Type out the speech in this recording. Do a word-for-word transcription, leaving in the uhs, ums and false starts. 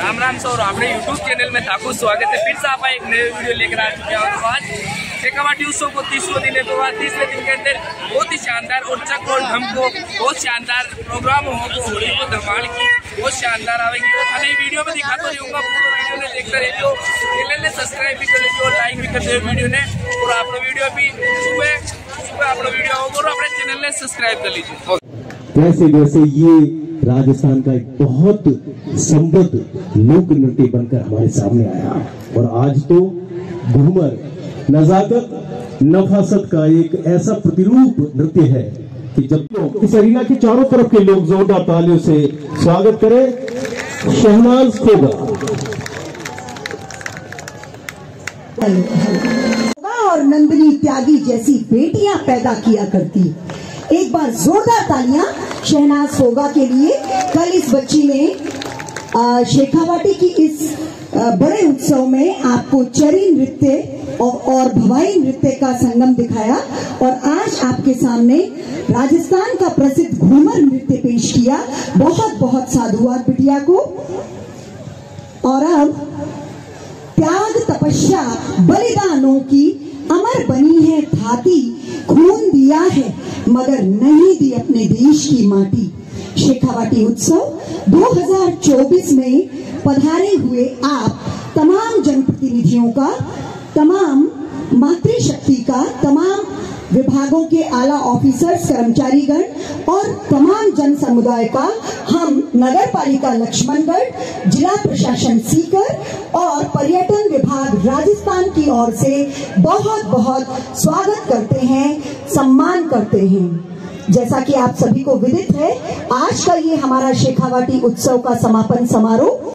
Ram Ram sir, अपने YouTube channel में आपको स्वागत है। फिर से आप एक नए वीडियो लेकर आ चुके हैं। तो आज शेखावाटी उत्सव को तीसरे दिन है, तो आज तीसरे दिन के अंदर बहुत ही शानदार और चक और ढम को बहुत शानदार प्रोग्राम हो, होली को धमाल की बहुत शानदार आएगी। और हमें वीडियो में दिखाता रहूँगा, पूरा वीडियो ने देखते रहिए। चैनल ने सब्सक्राइब भी कर लीजिए और लाइक भी कर दीजिए वीडियो ने। और आप वीडियो भी सुबह सुबह अपना वीडियो होगा और अपने चैनल ने सब्सक्राइब कर लीजिए। जैसे जैसे ये राजस्थान का एक बहुत समृद्ध लोक नृत्य बनकर हमारे सामने आया, और आज तो घूमर नजाकत नफासत का एक ऐसा प्रतिरूप नृत्य है कि जब इस अरीना के चारों तरफ के लोग जोरदार तालियों से स्वागत करें शहनाज खोगा। और नंदिनी त्यागी जैसी बेटियां पैदा किया करती। एक बार जोरदार तालियां शहनाज खोगा के लिए। कल इस बच्ची ने शेखावाटी की इस बड़े उत्सव में आपको चरी नृत्य और, और भवाई नृत्य का संगम दिखाया, और आज आपके सामने राजस्थान का प्रसिद्ध घूमर नृत्य पेश किया। बहुत बहुत साधुवाद बिटिया को। और अब त्याग तपस्या बलिदानों की अमर बनी है धाती, खून दिया है मगर नहीं दी अपने देश की माटी। शेखावाटी उत्सव दो हज़ार चौबीस में पधारे हुए आप तमाम जनप्रतिनिधियों का, तमाम मातृशक्ति का, तमाम विभागों के आला ऑफिसर्स, कर्मचारीगण और तमाम जन समुदाय का हम नगर पालिका लक्ष्मणगढ़, जिला प्रशासन सीकर और पर्यटन विभाग राजस्थान की ओर से बहुत बहुत स्वागत करते हैं, सम्मान करते हैं। जैसा कि आप सभी को विदित है, आज का ये हमारा शेखावाटी उत्सव का समापन समारोह